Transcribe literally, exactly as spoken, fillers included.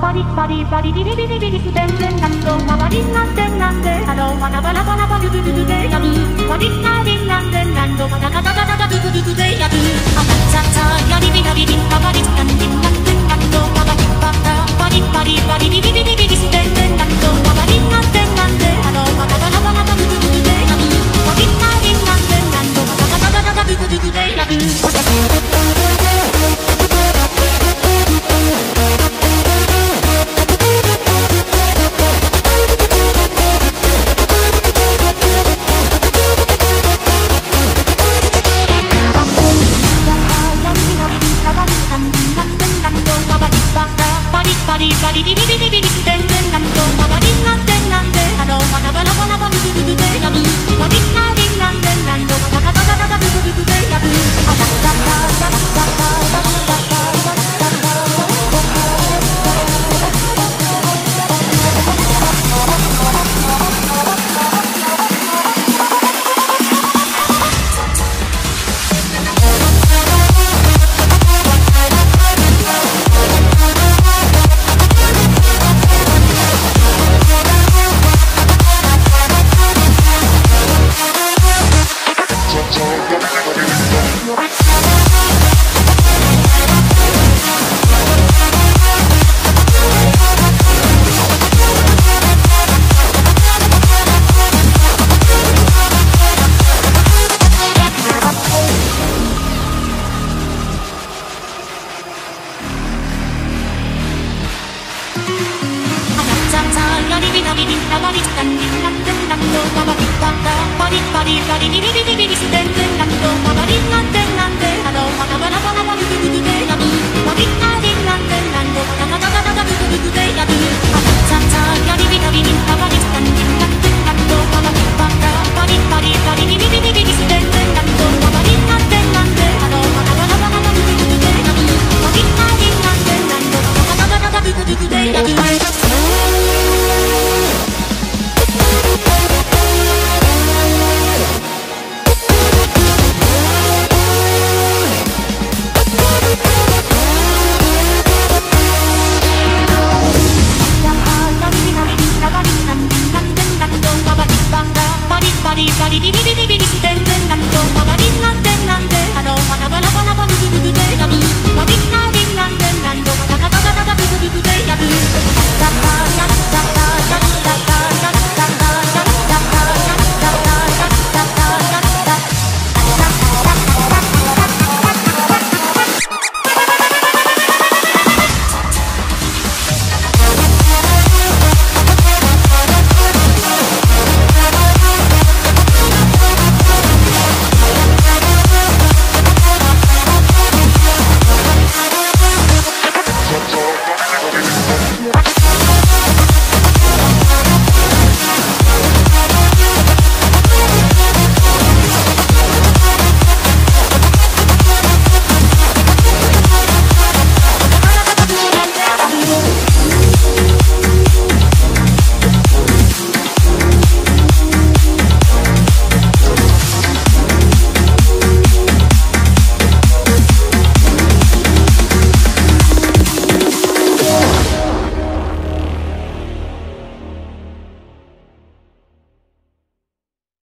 バリバリバリビリビリビリステンレンナンドマリンなんでなんでハローマナバラバラバルブルブでやるマリンナリンなんでなんどマナガタガタガタブブブブでやるあたたたやりびなびびんかバリなんでなんでなんどマバリバタバリバリバリビリビリビリステンレンナンドマリンなんでなんでハローマナバラバラバルブルブでやるマリンナリンなんでなんどマナガタガタガタブブブブでやるバリバリビリビリビリステンレンナンドマバリンなんでなんでハローマナバラバラバルブブブでやるマリンナリンなんでなんどマナガタガタガタブブブブでやるあたたたたたたたバリバリバリビリビリ